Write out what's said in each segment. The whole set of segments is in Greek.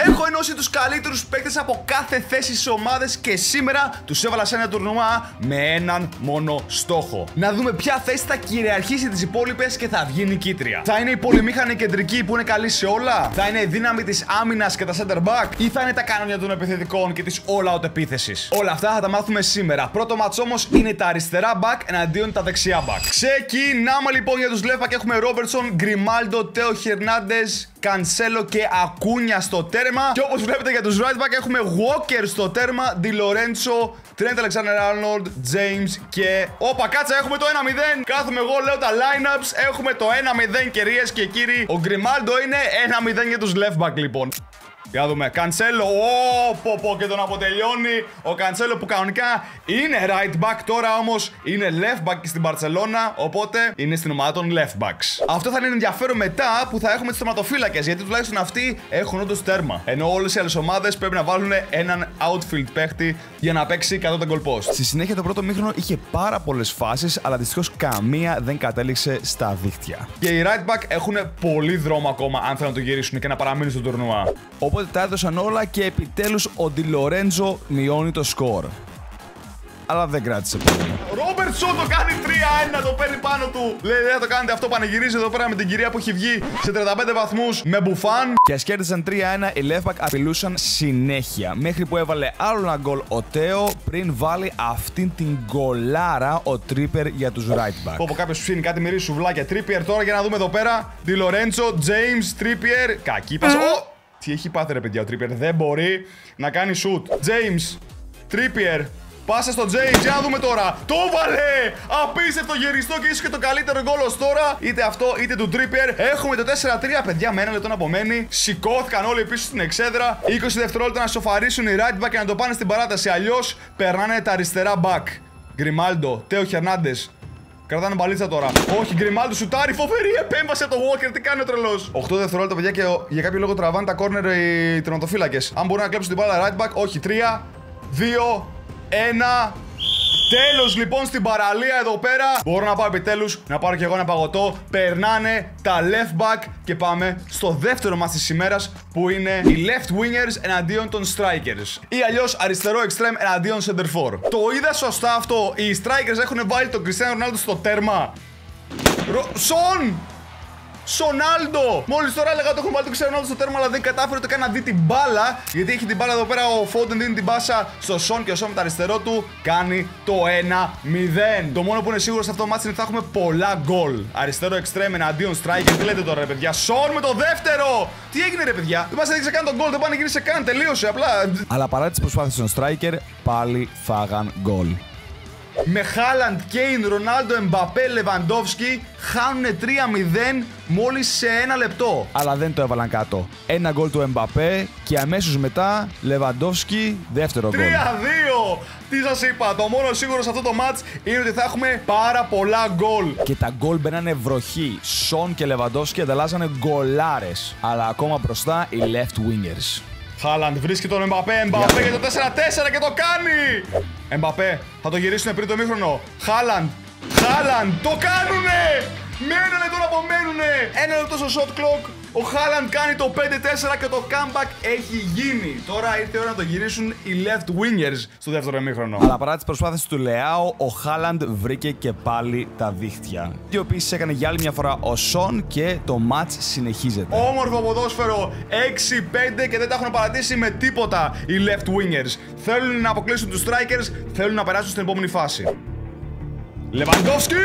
Έχω ενώσει τους καλύτερους παίκτες από κάθε θέση στις ομάδες και σήμερα τους έβαλα σε ένα τουρνουά με έναν μόνο στόχο. Να δούμε ποια θέση θα κυριαρχήσει τις υπόλοιπες και θα βγει νικήτρια. Θα είναι η πολυμήχανη κεντρική που είναι καλή σε όλα, θα είναι η δύναμη της άμυνας και τα center back, ή θα είναι τα κανόνια των επιθετικών και της all out επίθεσης. Όλα αυτά θα τα μάθουμε σήμερα. Πρώτο μάτς όμως είναι τα αριστερά back εναντίον τα δεξιά back. Ξεκινάμε λοιπόν για τους left back. Έχουμε Ρόμπερτσον, Γκριμάλντο, Τέο Χερνάντες, Κανσέλο και Ακούνια στο τέρμα. Και όπως βλέπετε για τους right back έχουμε Walker στο τέρμα, Ντι Λορέντσο, Τρέντ Αλεξάντερ-Άρνολντ, James και... Όπα, κάτσα, έχουμε το 1-0. Κάθομαι εγώ, λέω τα lineups. Έχουμε το 1-0 κυρίες και κύριοι. Ο Γκριμάλντο είναι 1-0 για τους left back λοιπόν. Για να δούμε. Κανσέλο. Πω και τον αποτελειώνει. Ο Κανσέλο που κανονικά είναι right back. Τώρα όμως είναι left back στην Μπαρτσελώνα. Οπότε είναι στην ομάδα των left backs. Αυτό θα είναι ενδιαφέρον μετά που θα έχουμε τους τερματοφύλακες. Γιατί τουλάχιστον αυτοί έχουν όντως τέρμα. Ενώ όλες οι άλλες ομάδες πρέπει να βάλουν έναν outfield παίχτη για να παίξει 100 goal post. Στη συνέχεια το πρώτο μήχρονο είχε πάρα πολλές φάσεις. Αλλά δυστυχώς καμία δεν κατέληξε στα δίχτυα. Και οι right back έχουν πολύ δρόμο ακόμα αν θέλουν να το γυρίσουν και να παραμείνουν στο τουρνουά. Οπότε τα έδωσαν όλα και επιτέλους ο Ντι Λορέντζο μειώνει το σκορ. Αλλά δεν κράτησε πολύ. Ρόμπερτσον το κάνει 3-1, το παίρνει πάνω του. Λέει δεν θα το κάνετε αυτό, πανηγυρίζει εδώ πέρα με την κυρία που έχει βγει σε 35 βαθμούς με μπουφάν. Και ας κέρδισαν 3-1, οι left back απειλούσαν συνέχεια. Μέχρι που έβαλε άλλο ένα γκολ ο Τέο πριν βάλει αυτήν την γκολάρα ο Τρίπερ για τους right back. Όπου κάποιος ψήνει κάτι μυρίζει σουβλάκια. Τρίπερ τώρα για να δούμε εδώ πέρα. Ντι Λορέντσο, James, Τρίπερ. Κακή πάσα. Τι έχει πάθει ρε παιδιά ο Τρίπερ, δεν μπορεί να κάνει shoot. James, Τρίπερ, πάσα στο James, για να δούμε τώρα. Το βάλε! Απίστευτο γυριστό και ίσως και το καλύτερο γκολ ως τώρα. Είτε αυτό είτε του Τρίπερ. Έχουμε το 4-3, παιδιά, με ένα λεπτό να απομένει. Σηκώθηκαν όλοι πίσω στην εξέδρα. 20 δευτερόλεπτα να σοφαρίσουν οι right back και να το πάνε στην παράταση. Αλλιώς περνάνε τα αριστερά back. Γκριμάλντο, Τέο Χερνάντες. Κρατάνε μπαλίτσα τώρα. Όχι, Γκριμάλντο σουτάρει. Φοβερή επέμβαση από το Walker. Τι κάνει ο τρελός. 8 δευτερόλεπτα, παιδιά, και για κάποιο λόγο τραβάνε τα corner οι τερματοφύλακες. Αν μπορούν να κλέψουν την μπάλα right back, όχι. 3, 2, 1. Τέλος λοιπόν στην παραλία εδώ πέρα. Μπορώ να πάω επιτέλους να πάρω και εγώ ένα παγωτό. Περνάνε τα left back και πάμε στο δεύτερο μάτς της ημέρας που είναι οι left wingers εναντίον των strikers. Ή αλλιώς αριστερό extreme εναντίον center for. Το είδα σωστά αυτό. Οι strikers έχουν βάλει τον Cristiano Ronaldo στο τέρμα. Σονάλντο! Μόλις τώρα έλεγα ότι έχουν βάλει τον Cristiano Ronaldo στο τέρμα, αλλά δεν κατάφερε ούτε καν να δει την μπάλα. Γιατί έχει την μπάλα εδώ πέρα. Ο Foden δίνει την πάσα στο Σον και ο Σον με το αριστερό του κάνει το 1-0. Το μόνο που είναι σίγουρο σε αυτό το μάτι είναι ότι θα έχουμε πολλά γκολ. Αριστερό extreme εναντίον striker. Τι λέτε τώρα, ρε παιδιά. Σον με το δεύτερο! Τι έγινε, ρε παιδιά. Δεν μας έδειξε καν τον γκολ, δεν πάνε γύρισε καν. Τελείωσε απλά. Αλλά παρά τις προσπάθειες των striker, πάλι φάγαν γκολ. Με Χάλαντ, Κέιν, Ρονάλντο, Εμπαπέ, Λεβαντόφσκι χάνουν 3-0 μόλις σε ένα λεπτό. Αλλά δεν το έβαλαν κάτω. Ένα γκολ του Εμπαπέ και αμέσως μετά Λεβαντόφσκι δεύτερο γκολ. 3-2! Τι σας είπα, το μόνο σίγουρο σε αυτό το μάτς είναι ότι θα έχουμε πάρα πολλά γκολ. Και τα γκολ μπαίνανε βροχή. Σον και Λεβαντόφσκι ανταλλάσσανε γκολάρες. Αλλά ακόμα μπροστά οι left wingers. Χάλαντ βρίσκει τον Εμπαπέ για το 4-4 και το κάνει! Εμπαπέ, θα το γυρίσουν πριν το μήχρονο. Χάλαντ, το κάνουνε! Με ένα λεπτό να απομένουνε! Ένα λεπτό στο shot clock. Ο Χάλαντ κάνει το 5-4 και το comeback έχει γίνει. Τώρα ήρθε η ώρα να το γυρίσουν οι left wingers στο δεύτερο ημίχρονο. Αλλά παρά τις προσπάθειες του Λεάο, ο Χάλαντ βρήκε και πάλι τα δίχτυα. Και επίσης έκανε για άλλη μια φορά ο Σον και το match συνεχίζεται. Όμορφο ποδόσφαιρο, 6-5 και δεν τα έχουν παρατήσει με τίποτα οι left wingers. Θέλουν να αποκλείσουν τους strikers, θέλουν να περάσουν στην επόμενη φάση. Λεβαντόφσκι!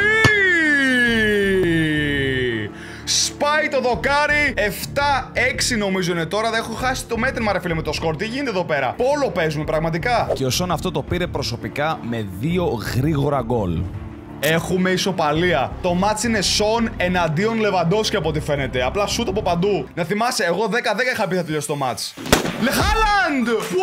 Σπάει το δοκάρι. 7-6 νομίζω είναι τώρα. Δεν έχω χάσει το μέτρημα, ρε φίλε, με το σκορ. Τι γίνεται εδώ πέρα. Πόλο παίζουμε πραγματικά. Και ο Σον αυτό το πήρε προσωπικά με 2 γρήγορα γκολ. Έχουμε ισοπαλία. Το μάτς είναι Σον εναντίον Λεβαντόφσκι από ό,τι φαίνεται. Απλά σούτ από παντού. Να θυμάσαι, εγώ 10-10 είχα πει θα τελειώσει το μάτς. Χάλαντ!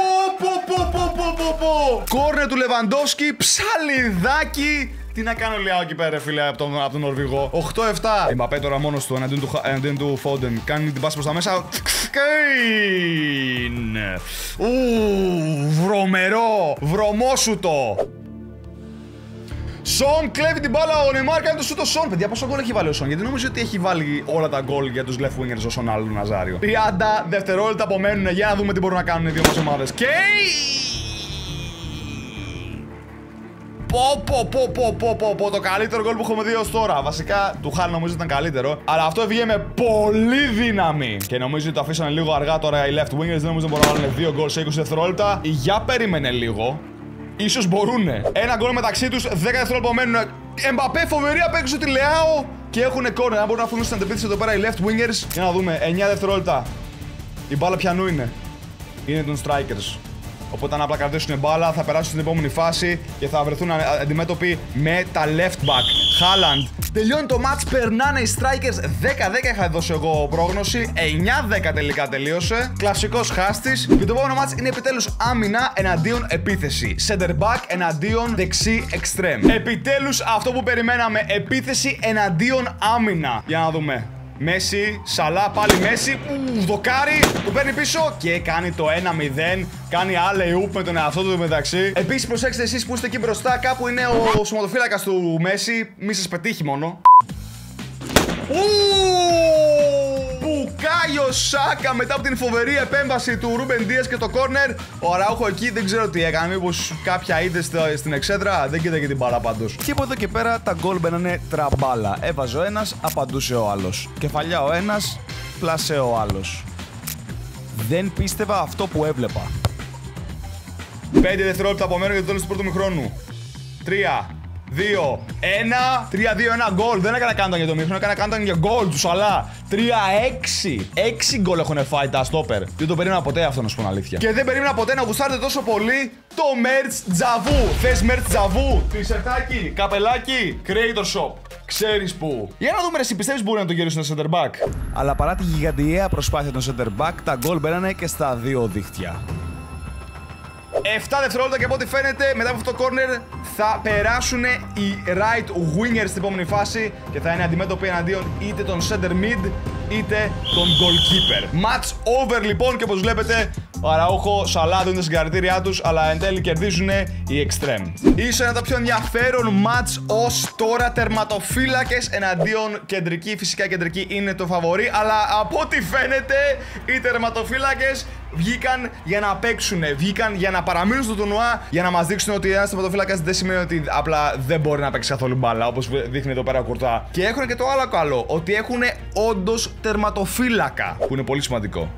Κόρνερ του Λεβαντόφσκι, ψαλιδάκι. Τι να κάνω Λεάο εκεί πέρα, φίλε, από τον Νορβηγό. 8-7. Εμπαπέ τώρα μόνος του εναντίον του Foden. Κάνει την πάση προς τα μέσα. Κέιν. Βρωμερό. Βρωμόσουτο. Σον κλέβει την μπάλα, ο Νεϊμάρ κάνει το σούτ, ο Σον. Παιδιά, πόσο γκολ έχει βάλει ο Σον? Γιατί νομίζω ότι έχει βάλει όλα τα γκολ για τους left wingers ο Σον άλλου Ναζάριο. 30 δευτερόλεπτα απομένουν για να δούμε τι μπορούν να κάνουν οι δύο μας ομάδες. Και. Πω, το καλύτερο γκολ που έχουμε δει ως τώρα. Βασικά, του Χάλ νομίζω ήταν καλύτερο. Αλλά αυτό έβγαινε με πολύ δύναμη. Και νομίζω ότι το αφήσανε λίγο αργά τώρα οι left wingers. Δεν νομίζω ότι μπορούν να βάλουν 2 γκολ σε 20 δευτερόλεπτα. Για περίμενε λίγο. Ίσως μπορούνε. Ένα γκολ μεταξύ τους, 10 δευτερόλεπτα μένουν. Εμπαπέ, φοβερή απέξω τη Λεάο. Και έχουν κόρνερ. Αν μπορούν να φύγουν στην αντεπίθεση εδώ πέρα οι left wingers. Για να δούμε, 9 δευτερόλεπτα. Η μπάλα πιανού είναι? Είναι των strikers. Οπότε αν απλά κρατήσουν μπάλα θα περάσουν στην επόμενη φάση και θα βρεθούν αντιμέτωποι με τα left back. Χάλαντ. Τελειώνει το match, περνάνε οι strikers. 10-10 είχα δώσει εγώ πρόγνωση. 9-10 τελικά τελείωσε. Κλασικός χάστης. Και το επόμενο match είναι επιτέλους άμυνα εναντίον επίθεση. Center back εναντίον δεξί extreme. Επιτέλους αυτό που περιμέναμε. Επίθεση εναντίον άμυνα. Για να δούμε. Μέση, Σαλά, πάλι Μέση. Δοκάρι, το παίρνει πίσω και κάνει το 1-0. Κάνει alley-oop με τον εαυτό του μεταξύ. Επίσης, προσέξτε εσείς που είστε εκεί μπροστά, κάπου είναι ο σωματοφύλακας του Μέση. Μη σας πετύχει μόνο. Μπουκάιο Σάκα μετά από την φοβερή επέμβαση του Ρούμπεν Ντίας και το κόρνερ. Ο Αράουχο εκεί δεν ξέρω τι έκανε. Μήπως κάποια είδε στην εξέδρα. Δεν κοίταγε την μπάλα πάντως. Και από εδώ και πέρα τα γκολ μπαίνανε τραμπάλα. Έβαζε ο ένας, απαντούσε ο άλλος. Κεφαλιά ο ένας, πλάσε ο άλλος. Δεν πίστευα αυτό που έβλεπα. 5 δευτερόλεπτα απομένουν για το τέλος του πρώτου μηχρόνου. 3, 2, 1, 3-2-1 γκολ. Δεν έκανα κάνταν για το μήχρονο, έκανα κάνταν για γκολ του Σαλά. 3-6. 6 γκολ έχουν φάει τα στόπερ. Δεν το περίμενα ποτέ αυτό, να σου πω την αλήθεια. Και δεν περίμενα ποτέ να γουστάρετε τόσο πολύ το merch Τζαβού. Θες merch Τζαβού? Τρισερτάκι, καπελάκι, creator shop. Ξέρεις πού. Για να δούμε, εσύ πιστεύεις μπορεί να το γυρίσουν στο center back? Αλλά παρά τη γιγαντιαία προσπάθεια των center back, τα γκολ μπαίνανε και στα δύο δίχτυα. 7 δευτερόλεπτα και από ό,τι φαίνεται μετά από αυτό το corner θα περάσουν οι right wingers στην επόμενη φάση και θα είναι αντιμέτωποι εναντίον είτε τον center mid είτε τον goalkeeper. Match over λοιπόν, και όπως βλέπετε ο Αραούχο, Σαλά δίνουν τα συγχαρητήριά τους, αλλά εν τέλει κερδίζουν οι extreme. Ίσως ένα από τα πιο ενδιαφέρον match ως τώρα. Τερματοφύλακες εναντίον κεντρική. Φυσικά κεντρική είναι το φαβορί, αλλά από ό,τι φαίνεται οι τερματοφύλακες βγήκαν για να παίξουν, βγήκαν για να παραμείνουν στο τουρνουά, για να μας δείξουν ότι ένας τερματοφύλακας δεν σημαίνει ότι απλά δεν μπορεί να παίξει καθόλου μπάλα, όπως δείχνει εδώ πέρα ο Κουρτά. Και έχουν και το άλλο καλό, ότι έχουν όντως τερματοφύλακα, που είναι πολύ σημαντικό.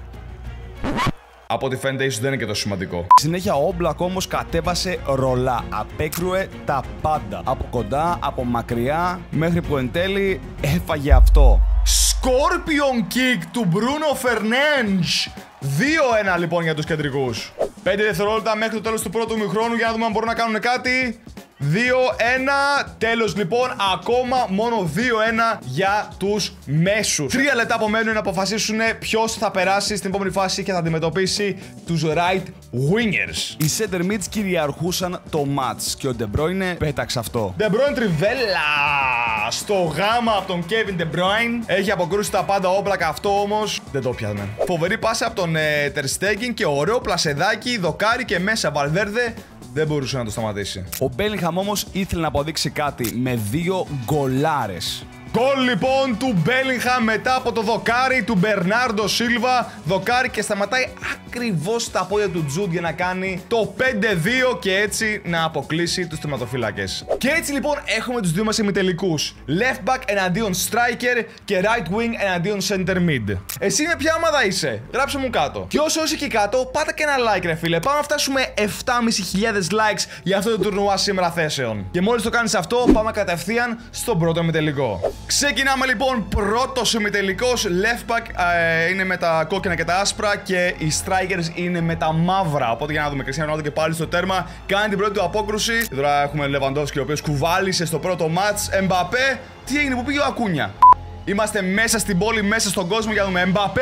Από ό,τι φαίνεται ίσως δεν είναι και τόσο σημαντικό. Συνέχεια ο Όμπλακ όμως κατέβασε ρολά. Απέκρουε τα πάντα. Από κοντά, από μακριά, μέχρι που εν τέλει έφαγε αυτό. Scorpion kick του Μπρούνο Φερνέντζ. 2-1 λοιπόν για τους κεντρικούς. 5 δευτερόλεπτα μέχρι το τέλος του πρώτου μηχρόνου για να δούμε αν μπορούν να κάνουν κάτι. 2-1. Τέλος λοιπόν, ακόμα μόνο 2-1 για τους μέσους. 3 λεπτά απομένουν να αποφασίσουν ποιος θα περάσει στην επόμενη φάση και θα αντιμετωπίσει τους right wingers. Οι center mids κυριαρχούσαν το match και ο De Bruyne πέταξε αυτό. De Bruyne τριβέλα στο γάμα από τον Kevin De Bruyne. Έχει αποκρούσει τα πάντα όπλακα, αυτό όμως δεν το πιάνε. Φοβερή πάσα από τον Ter Stegen και ωραίο πλασεδάκι, δοκάρι και μέσα Valverde. Δεν μπορούσε να το σταματήσει. Ο Bellingham όμως ήθελε να αποδείξει κάτι με 2 γκολάρες. Γκολ λοιπόν του Bellingham μετά από το δοκάρι του Μπερνάρντο Σίλβα. Δοκάρι και σταματάει ακριβώς στα πόδια του Τζουντ για να κάνει το 5-2 και έτσι να αποκλείσει τους τερματοφύλακες. Και έτσι λοιπόν έχουμε τους δύο μας ημιτελικούς. Left back εναντίον striker και right wing εναντίον center mid. Εσύ με ποια ομάδα είσαι? Γράψε μου κάτω. Και όσο είσαι εκεί κάτω, πάτα και ένα like ρε φίλε. Πάμε να φτάσουμε 7.500 likes για αυτό το τουρνουά σήμερα θέσεων. Και μόλις το κάνεις αυτό, πάμε κατευθείαν στον πρώτο ημιτελικό. Ξεκινάμε λοιπόν, πρώτος ημιτελικός. Left back είναι με τα κόκκινα και τα άσπρα και οι strikers είναι με τα μαύρα. Οπότε για να δούμε, Κριστιάνο Ρονάλντο και πάλι στο τέρμα κάνει την πρώτη του απόκρουση. Τώρα έχουμε Λεβαντόφσκι ο οποίος κουβάλισε στο πρώτο match. Εμπαπέ, τι έγινε, πού πήγε ο Ακούνια? Είμαστε μέσα στην πόλη, μέσα στον κόσμο για να δούμε. Εμπαπέ!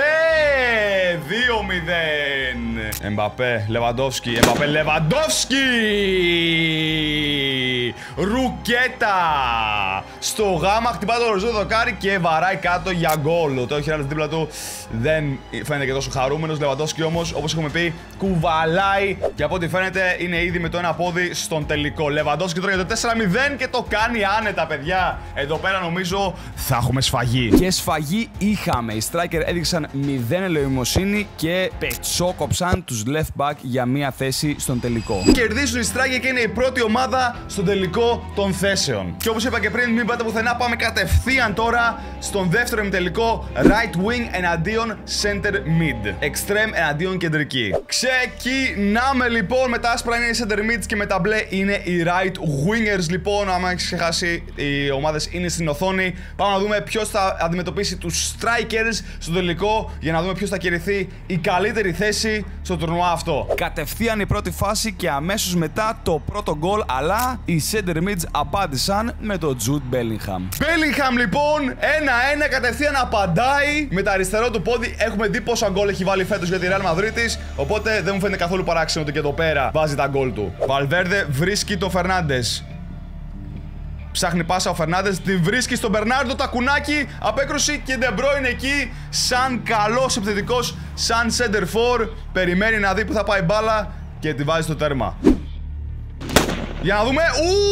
2-0. Εμπαπέ, Λεβαντόφσκι, Εμπαπέ, Λεβαντόφσκι! Ρουκέτα! Στο γάμα χτυπάει το οριζόντιο δοκάρι και βαράει κάτω για γκολ. Το έχει ένα δίπλα του, δεν φαίνεται και τόσο χαρούμενος. Λεβαντόφσκι όμως, όπως έχουμε πει, κουβαλάει και από ό,τι φαίνεται είναι ήδη με το ένα πόδι στον τελικό. Λεβαντόφσκι τώρα για το 4-0 και το κάνει άνετα, παιδιά. Εδώ πέρα νομίζω θα έχουμε σφαγή. Και σφαγή είχαμε. Οι striker έδειξαν 0 ελεημοσύνη και πετσόκοψαν τους left back για μία θέση στον τελικό. Κερδίζουν οι striker και είναι η πρώτη ομάδα στον τελικό των θέσεων. Και όπως είπα και πριν, μην πάτε πουθενά, πάμε κατευθείαν τώρα στον δεύτερο ημιτελικό right wing εναντίον center mid. Extreme εναντίον κεντρική. Ξεκινάμε λοιπόν. Με τα άσπρα είναι οι center mids και με τα μπλε είναι οι right wingers. Λοιπόν, άμα έχεις ξεχάσει, οι ομάδες είναι στην οθόνη. Πάμε να δούμε ποιος θα αντιμετωπίσει τους strikers στο τελικό για να δούμε ποιος θα κερδιθεί η καλύτερη θέση στο τουρνουά αυτό. Κατευθείαν η πρώτη φάση και αμέσως μετά το πρώτο γκολ, αλλά οι center mids απάντησαν με το Jude Bellingham. Bellingham λοιπόν, 1-1, κατευθείαν απαντάει με τα αριστερό του πόδι. Έχουμε δει πόσα γκολ έχει βάλει φέτος για τη Real Madrid, οπότε δεν μου φαίνεται καθόλου παράξενο ότι και εδώ πέρα βάζει τα γκολ του. Valverde βρίσκει τον Fernandes. Ψάχνει πάσα ο Φερνάντες, την βρίσκει στον Μπερνάρντο, τακουνάκι, απέκρουση και De Bruyne εκεί σαν καλός επιθετικός, σαν center for. Περιμένει να δει που θα πάει μπάλα και τη βάζει στο τέρμα. Για να δούμε.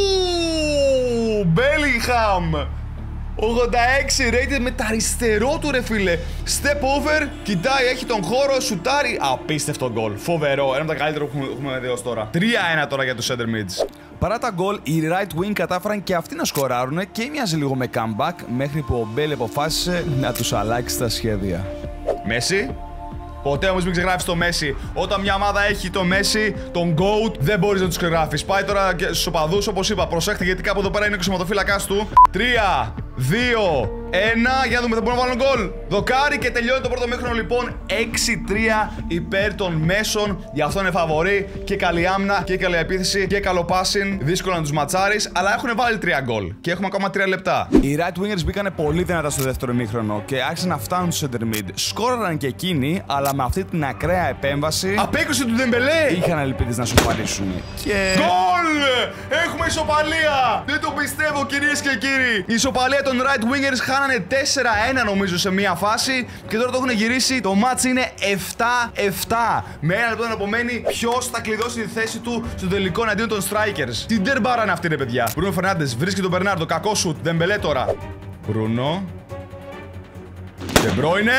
Bellingham 86 rated με τα αριστερό του, ρε φίλε. Step over, κοιτάει, έχει τον χώρο, σουτάρει. Απίστευτο γκολ. Φοβερό. Ένα από τα καλύτερα που έχουμε δει ως τώρα. 3-1 τώρα για τους center mids. Παρά τα γκολ, οι right wing κατάφεραν και αυτοί να σκοράρουν και μοιάζει λίγο με comeback μέχρι που ο Μπέλε αποφάσισε να τους αλλάξει τα σχέδια. Μέση. Ποτέ όμως μην ξεγράφεις το Μέση. Όταν μια ομάδα έχει το Μέση, τον GOAT, δεν μπορείς να τους ξεγράφεις. Πάει τώρα και στους οπαδούς, όπως είπα. Προσέχτε γιατί κάπου εδώ πέρα είναι ο κοσματοφύλακας του. 3, 2, 1. Για να δούμε, θα μπορούν να βάλουν γκολ. Δοκάρι και τελειώνει το πρώτο μήχρονο λοιπόν. 6-3 υπέρ των μέσων. Γι' αυτό είναι φαβορί. Και καλή άμυνα και καλή επίθεση και καλό passing. Δύσκολο να τους ματσάρεις, αλλά έχουν βάλει 3 γκολ. Και έχουμε ακόμα 3 λεπτά. Οι right wingers μπήκανε πολύ δυνατά στο δεύτερο μήχρονο και άρχισαν να φτάνουν στο center mid. Σκόραραν και εκείνοι, αλλά με αυτή την ακραία επέμβαση. Απέκρουση του Ντεμπελέ! Είχαν ελπίδες να σοπαρίσουν. Και. Γκολ! Έχουμε ισοπαλία! Δεν το πιστεύω, κυρίες και κύριοι. Η ισοπαλία των right wingers χάνανε 4-1 νομίζω σε μία φάση και τώρα το έχουν γυρίσει. Το match είναι 7-7. Με ένα λεπτό να απομένει ποιος θα κλειδώσει τη θέση του στο τελικό εναντίον των strikers. Τι ντερμπάρα είναι αυτή, ρε παιδιά. Μπρούνο Φερνάντες βρίσκει τον Μπερνάρντο. Κακό σουτ. Ντεμπελέ τώρα. Μπρούνο. De Bruyne!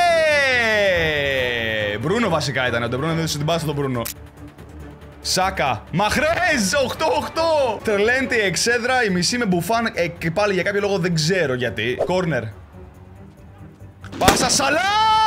Μπρούνο βασικά ήταν. Ο De Bruyne δεν έδωσε την πάση στον Μπρούνο. Σάκα. Μαχρέζ! 8-8! Τρελέντη εξέδρα. Η μισή με Μπουφάν. Και πάλι για κάποιο λόγο δεν ξέρω γιατί. Κόρνερ. Πάσα Σαλά!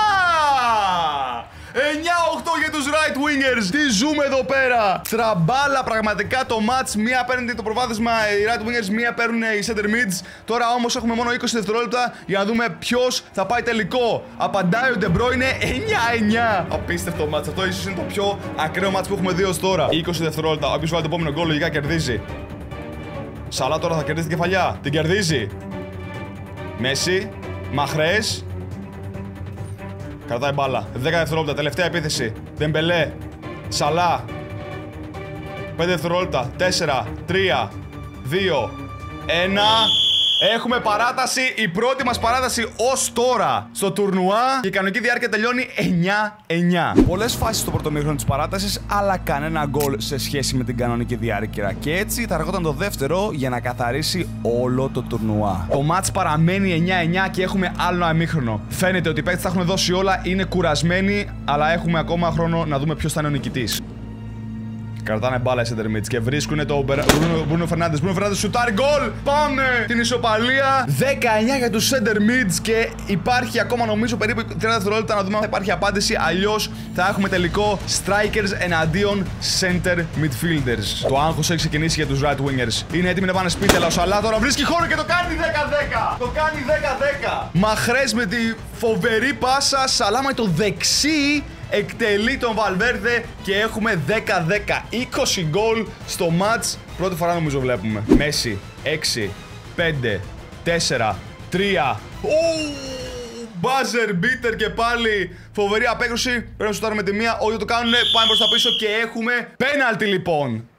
9-8 για τους right wingers. Τι ζούμε εδώ πέρα. Τραμπάλα πραγματικά το match. Μία παίρνει το προβάδισμα οι right wingers, μία παίρνουν οι center mids. Τώρα όμως έχουμε μόνο 20 δευτερόλεπτα για να δούμε ποιος θα πάει τελικό. Απαντάει ο De Bruyne 9-9. Απίστευτο match. Αυτό ίσως είναι το πιο ακραίο match που έχουμε δει ως τώρα. 20 δευτερόλεπτα. Όποιος βάλει το επόμενο γκολ λογικά κερδίζει. Σαλά τώρα θα κερδίσει την κεφαλιά. Την κερδίζει. Μέση. Μαχρές. Κρατάει μπάλα. 10 δευτερόλεπτα. Τελευταία επίθεση. Ντεμπελέ. Σαλά. 5 δευτερόλεπτα. 4, 3, 2, 1. Έχουμε παράταση. Η πρώτη μας παράταση ως τώρα στο τουρνουά. Και η κανονική διάρκεια τελειώνει 9-9. Πολλές φάσεις στο πρώτο μήχρονο της παράτασης, αλλά κανένα γκολ σε σχέση με την κανονική διάρκεια. Και έτσι θα αργόταν το δεύτερο για να καθαρίσει όλο το τουρνουά. Το μάτς παραμένει 9-9 και έχουμε άλλο ένα μήχρονο. Φαίνεται ότι οι παίκτες θα έχουν δώσει όλα, είναι κουρασμένοι, αλλά έχουμε ακόμα χρόνο να δούμε ποιος θα είναι ο νικητής. Κρατάνε μπάλα οι center mids και βρίσκουν το Μπρούνο Φερνάντες. Μπρούνο Φερνάντες σουτάρει γκολ! Πάμε! Την ισοπαλία. 19 για τους center mids και υπάρχει ακόμα νομίζω περίπου 30 δευτερόλεπτα να δούμε αν θα υπάρχει απάντηση. Αλλιώς θα έχουμε τελικό strikers εναντίον center midfielders. Το άγχος έχει ξεκινήσει για τους right wingers. Είναι έτοιμοι να πάνε σπίτι, αλλά ο Σαλά τώρα βρίσκει χώρο και το κάνει 10-10. Το κάνει 10-10. Μαχρές με τη φοβερή πάσα. Σαλά με το δεξί. Εκτελεί τον Valverde και έχουμε 10-10. 20 γκολ στο match. Πρώτη φορά νομίζω βλέπουμε. Μέση. 6, 5, 4, 3. Buzzer beater και πάλι. Φοβερή απέκρουση. Πρέπει να σουτάρουμε τη μία. Όλοι το κάνουν. Πάμε προς τα πίσω και έχουμε πέναλτι λοιπόν.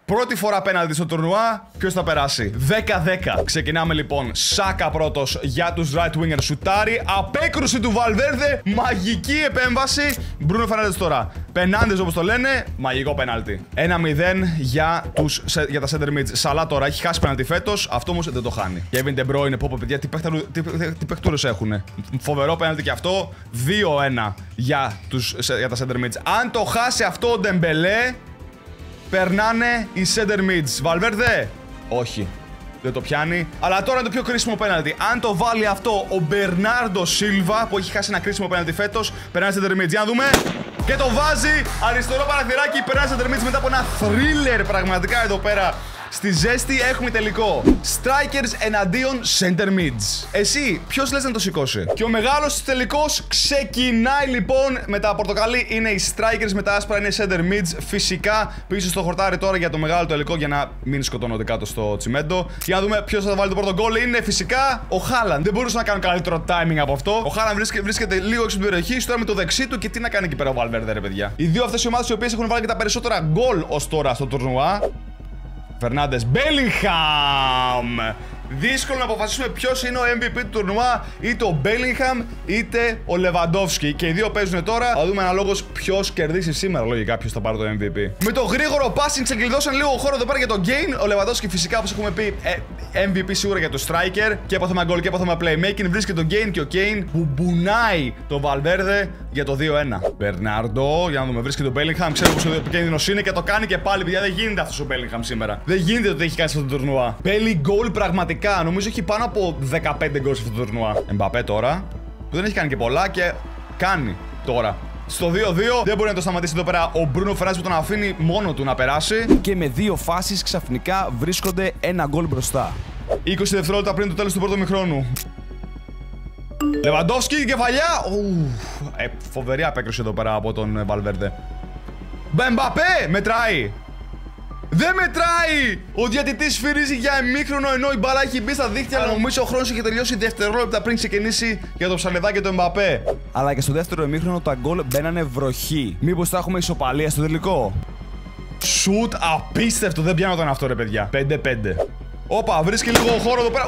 Πρώτη φορά πέναλτι στο τουρνουά. Ποιος θα περάσει? 10-10. Ξεκινάμε λοιπόν. Σάκα πρώτος για τους right winger. Σουτάρι. Απέκρουση του Βαλβέρδε. Μαγική επέμβαση. Μπρούνο Φερνάντες τώρα. Πενάντες όπως το λένε. Μαγικό πέναλτι. 1-0 για τα center mids. Σαλά τώρα έχει χάσει πέναλτι φέτος. Αυτό όμως δεν το χάνει. Kevin De Bruyne. Πω παιδιά, τι παιχτούρες έχουνε. Φοβερό πέναλτι και αυτό. 2-1 για τα center mids. Αν το χάσει αυτό ο Ντεμπελέ, περνάνε οι center mids. Βαλβέρδε. Όχι. Δεν το πιάνει. Αλλά τώρα είναι το πιο κρίσιμο πέναλτι. Αν το βάλει αυτό ο Μπερνάρντο Σίλβα, που έχει χάσει ένα κρίσιμο πέναλτι φέτος, περνάει center mids. Για να δούμε. Και το βάζει. Αριστερό παραθυράκι. Περνάει center mids μετά από ένα thriller πραγματικά εδώ πέρα. Στη ζέστη έχουμε τελικό. Strikers εναντίον center mids. Εσύ, ποιος λες να το σηκώσει? Και ο μεγάλος τελικός ξεκινάει λοιπόν. Με τα πορτοκαλί είναι οι strikers, με τα άσπρα είναι οι center mids. Φυσικά πίσω στο χορτάρι τώρα για το μεγάλο τελικό, για να μην σκοτώνονται κάτω στο τσιμέντο. Για να δούμε ποιος θα βάλει το πρώτο γκολ. Είναι φυσικά ο Χάλαντ. Δεν μπορούσε να κάνει καλύτερο timing από αυτό. Ο Χάλαντ βρίσκεται λίγο έξω από την περιοχή, τώρα με το δεξί του, και τι να κάνει εκεί πέρα ο Βαλβέρδε, ρε παιδιά. Οι δύο αυτές οι ομάδες οι οποίες έχουν βάλει και τα περισσότερα γκολ ως τώρα στο τουρνουά. Φερνάντες, Bellingham. Δύσκολο να αποφασίσουμε ποιος είναι ο MVP του τουρνουά, είτε ο Bellingham είτε ο Λεβαντόφσκι. Και οι δύο παίζουν τώρα. Θα δούμε αναλόγως ποιος κερδίσει σήμερα. Λογικά ποιος θα πάρει το MVP. Με το γρήγορο passing ξεκλειδώσαν λίγο χώρο εδώ πέρα για το gain. Ο Λεβαντόφσκι φυσικά, όπως έχουμε πει, MVP σίγουρα για το striker. Και έπαθαμε γκολ και έπαθαμε playmaking. Βρίσκεται το gain και ο Kane που μπουνάει το Valverde για το 2-1. Μπερνάρντο, για να δούμε, βρίσκεται το Bellingham. Ξέρω πως ο επικίνδυνος είναι και το κάνει και πάλι. Παιδιά, δεν γίνεται αυτός ο Bellingham σήμερα. Δεν γίνεται ότι έχει κάνει αυτό το τουρνουά. Belly goal πραγματικά. Νομίζω έχει πάνω από 15 γκολ σε αυτό το τουρνουά. Εμπαπέ τώρα, που δεν έχει κάνει και πολλά και κάνει τώρα. Στο 2-2 δεν μπορεί να το σταματήσει εδώ πέρα ο Μπρούνο Φερνάντες, που τον αφήνει μόνο του να περάσει. Και με δύο φάσεις ξαφνικά βρίσκονται ένα γκολ μπροστά. 20 δευτερόλεπτα πριν το τέλος του πρώτου ημιχρόνου. Λεβαντόφσκι, κεφαλιά! Φοβερή απέκρουση εδώ πέρα από τον Βαλβέρδε. Εμπαπέ! Μετράει! Δεν μετράει! Ο διαιτητής σφυρίζει για ημίχρονο, ενώ η μπάλα έχει μπει στα δίχτυα. Αλλά νομίζω ο χρόνος είχε τελειώσει δευτερόλεπτα πριν ξεκινήσει για το ψαλεδάκι και το Εμπαπέ. Αλλά και στο δεύτερο ημίχρονο τα γκολ μπαίνανε βροχή. Μήπως θα έχουμε ισοπαλία στο τελικό? Σουτ απίστευτο, δεν πιάνω τον αυτό, ρε παιδιά. 5-5. Όπα, βρίσκει λίγο χώρο εδώ πέρα.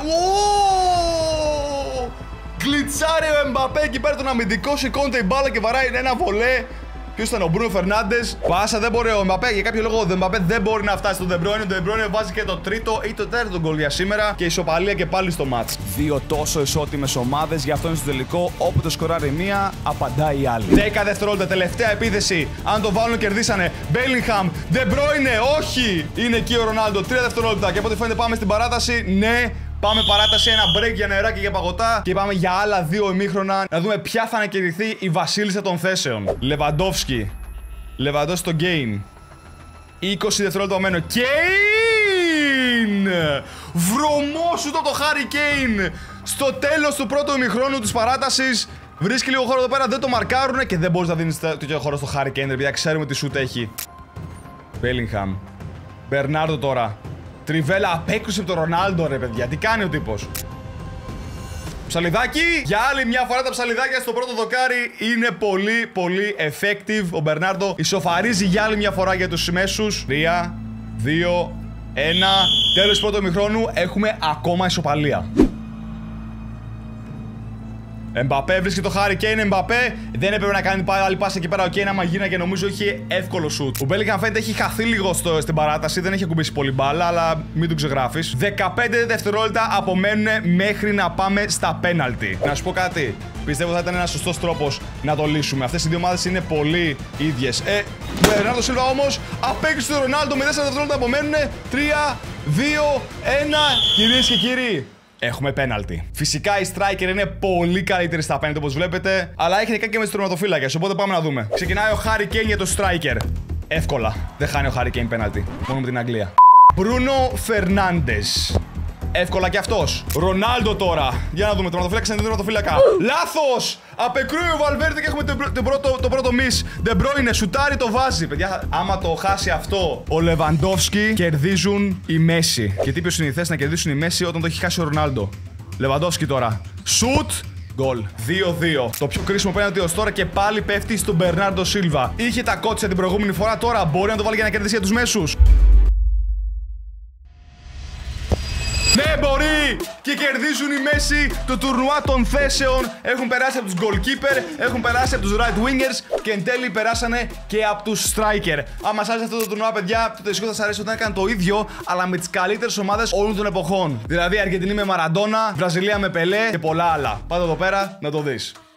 Γκλιτσάρει ο Εμπαπέ εκεί πέρα τον αμυντικό, σηκώνεται η μπάλα και βαράει ένα βολέ. Ποιος ήταν ο Μπρούνο Φερνάντες? Πάσα δεν μπορεί ο Εμπαπέ. Για κάποιο λόγο ο Εμπαπέ δεν μπορεί να φτάσει στον De Bruyne. Ο De Bruyne βάζει και το τρίτο ή το τέταρτο γκολ για σήμερα. Και ισοπαλία και πάλι στο μάτς. Δύο τόσο ισότιμες ομάδες, γι' αυτό είναι στο τελικό. Όποτε σκοράρει μία, απαντάει η άλλη. 10 δευτερόλεπτα, τελευταία επίθεση. Αν το βάλουν, κερδίσανε. Bellingham, De Bruyne, όχι! Είναι εκεί ο Ρονάλντο. 3 δευτερόλεπτα. Και από ό,τι φαίνεται πάμε στην παράταση. Ναι. Πάμε παράταση, ένα break για νερά και για παγωτά. Και πάμε για άλλα 2 ημίχρονα. Να δούμε ποια θα ανακηρυχθεί η βασίλισσα των θέσεων. Λεβαντόφσκι. Λεβαντόφσκι στο gain. 20 δευτερόλεπτα μένω. Κέιν! Βρωμόσουτο το Χάρι Κέιν! Στο τέλος του πρώτου ημιχρόνου της παράτασης. Βρίσκει λίγο χώρο εδώ πέρα, δεν το μαρκάρουνε και δεν μπορείς να δίνεις τέτοιο χώρο στο Χάρι Κέιν. Επειδή ξέρουμε τι σουτ έχει. Bellingham. Μπερνάρντο τώρα. Τριβέλα, απέκρουσε από τον Ρονάλντο, ρε παιδιά. Τι κάνει ο τύπος? Ψαλιδάκι. Για άλλη μια φορά τα ψαλιδάκια στο πρώτο δοκάρι είναι πολύ effective. Ο Μπερνάρντο ισοφαρίζει για άλλη μια φορά για τους μέσους. 3, 2, 1. Τέλος του πρώτου ημιχρόνου. Έχουμε ακόμα ισοπαλία. Εμπαπέ βρίσκει το Χάρι Κέιν. Εμπαπέ δεν έπρεπε να κάνει άλλη πάσα εκεί πέρα. Ο Κέιν άμα γίνα και νομίζω είχε εύκολο σουτ. Ο Bellingham φαίνεται έχει χαθεί λίγο στην παράταση. Δεν έχει ακουμπήσει πολύ μπάλα, αλλά μην του ξεγράφεις. 15 δευτερόλεπτα απομένουν μέχρι να πάμε στα πέναλτι. Να σου πω κάτι. Πιστεύω θα ήταν ένας σωστός τρόπος να το λύσουμε. Αυτές οι δύο ομάδες είναι πολύ ίδιες. Μπερνάρντο Σίλβα όμως απέκρισε τον Ρονάλντο με 4 δευτερόλεπτα απομένουν. 3, 2, 1. Κυρίες και κύριοι, έχουμε πέναλτι. Φυσικά η striker είναι πολύ καλύτερη στα πέναλτι όπως βλέπετε, αλλά έχει και με τους τερματοφύλακες, οπότε πάμε να δούμε. Ξεκινάει ο Χάρι Κέιν για το striker. Εύκολα. Δεν χάνει ο Χάρι Κέιν πέναλτι. Μόνο με την Αγγλία. Μπρούνο Φερνάντες. Εύκολα και αυτός. Ρονάλντο τώρα. Για να δούμε. Τερματοφύλακα είναι τερματοφύλακα. Λάθος! Απεκρούει ο Βαλβέρδε και έχουμε το πρώτο miss. De Bruyne σουτάρει, το βάζει. Παιδιά, άμα το χάσει αυτό ο Λεβαντόφσκι, κερδίζουν η Μέση. Και τι ποιος είναι η θέση να κερδίσουν η Μέση όταν το έχει χάσει ο Ρονάλντο? Λεβαντόφσκι τώρα. Σουτ! Γκολ. 2-2. Το πιο κρίσιμο πέναλτι ως τώρα και πάλι πέφτει στον Μπερνάρντο Σίλβα. Είχε τα κότσια την προηγούμενη φορά, τώρα μπορεί να το βάλει για να κερδίσει για τους μέσους. Και κερδίζουν οι Μέση το τουρνουά των θέσεων. Έχουν περάσει από τους goalkeeper, έχουν περάσει από τους right wingers και εν τέλει περάσανε και από τους striker. Άμα σας άρεσε αυτό το τουρνουά, παιδιά, τότε σίγουρα θα σας αρέσει όταν έκανε το ίδιο, αλλά με τις καλύτερες ομάδες όλων των εποχών. Δηλαδή Αργεντινή με Μαραντόνα, Βραζιλία με Πελέ και πολλά άλλα. Πάτε εδώ πέρα να το δεις.